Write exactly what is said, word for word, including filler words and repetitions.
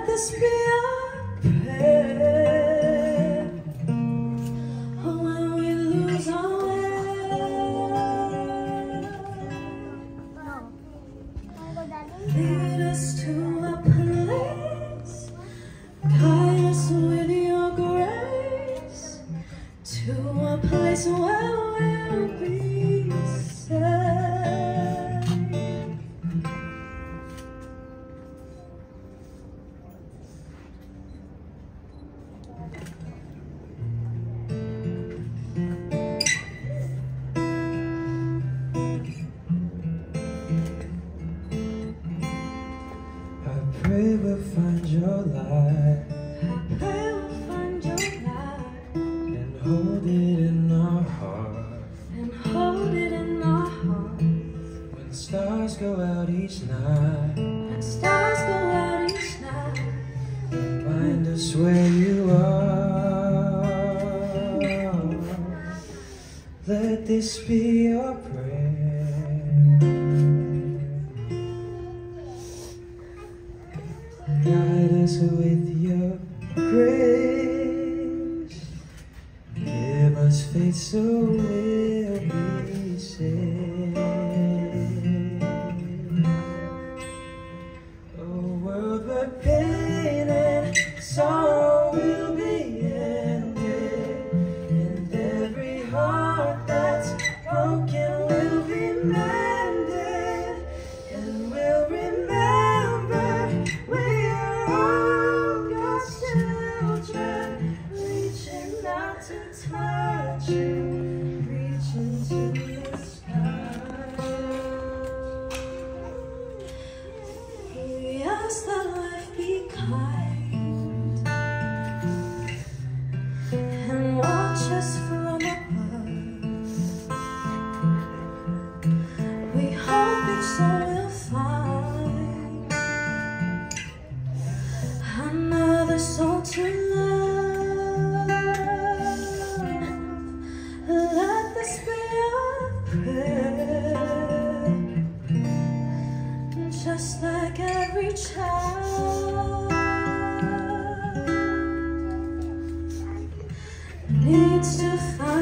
Let this be our prayer. When we lose our way, lead us to a place, guide us with your grace, to a place where we'll be safe. I pray we'll find your light, I pray we'll find your light and hold it in our heart. and hold it in our heart. When the stars go out each night, When stars go out each night, remind us where you are. Let this be your prayer. Guide us with your grace. Give us faith so we'll be saved. A world where pain and sorrow will be ended, and every heart that's broken will be mended, and we'll remember we are all God's children, reaching out to touch you, reaching to the sky. we ask that life be kind and watch us from above. We hope each soul will find another soul to love. Let this be our prayer, just like every child needs to find